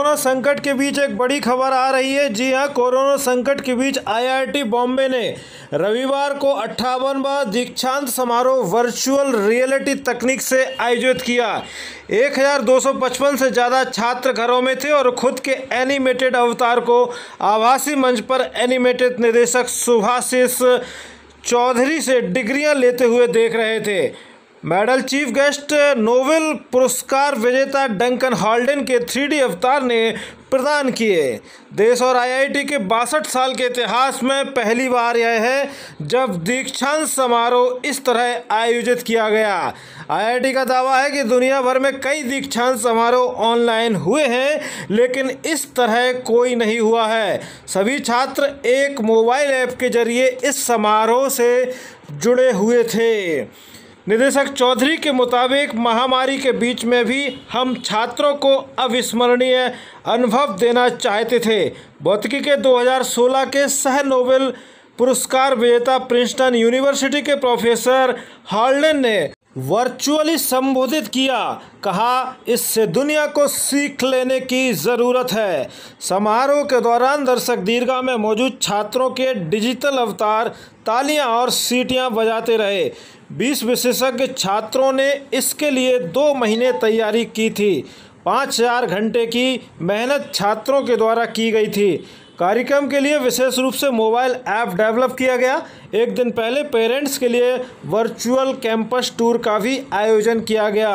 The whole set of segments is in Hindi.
कोरोना संकट के बीच एक बड़ी खबर आ रही है। जी हां, कोरोना संकट के बीच आईआईटी बॉम्बे ने रविवार को 58वां दीक्षांत समारोह वर्चुअल रियलिटी तकनीक से आयोजित किया। 1255 से ज़्यादा छात्र घरों में थे और खुद के एनिमेटेड अवतार को आभासी मंच पर एनिमेटेड निदेशक सुभाषिष चौधरी से डिग्रियां लेते हुए देख रहे थे। मेडल चीफ गेस्ट नोबेल पुरस्कार विजेता डंकन हॉल्डेन के 3D अवतार ने प्रदान किए। देश और आईआईटी के 62 साल के इतिहास में पहली बार यह है जब दीक्षांत समारोह इस तरह आयोजित किया गया। आईआईटी का दावा है कि दुनिया भर में कई दीक्षांत समारोह ऑनलाइन हुए हैं, लेकिन इस तरह कोई नहीं हुआ है। सभी छात्र एक मोबाइल ऐप के जरिए इस समारोह से जुड़े हुए थे। निदेशक चौधरी के मुताबिक महामारी के बीच में भी हम छात्रों को अविस्मरणीय अनुभव देना चाहते थे। भौतिकी के 2016 के सह नोबेल पुरस्कार विजेता प्रिंसटन यूनिवर्सिटी के प्रोफेसर हॉल्डेन ने वर्चुअली संबोधित किया। कहा, इससे दुनिया को सीख लेने की ज़रूरत है। समारोह के दौरान दर्शक दीर्घा में मौजूद छात्रों के डिजिटल अवतार तालियां और सीटियां बजाते रहे। 20 विशेषज्ञ छात्रों ने इसके लिए 2 महीने तैयारी की थी। 5000 घंटे की मेहनत छात्रों के द्वारा की गई थी। कार्यक्रम के लिए विशेष रूप से मोबाइल ऐप डेवलप किया गया। एक दिन पहले पेरेंट्स के लिए वर्चुअल कैंपस टूर का भी आयोजन किया गया।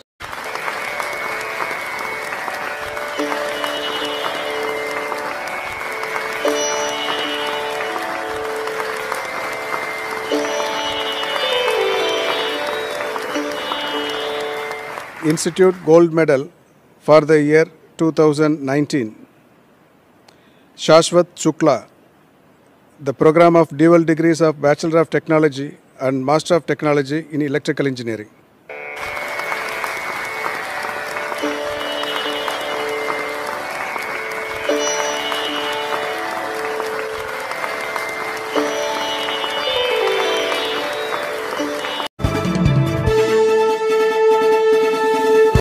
Institute Gold Medal for the year 2019. Shashwat Shukla, the program of dual degrees of Bachelor of Technology and Master of Technology in Electrical Engineering.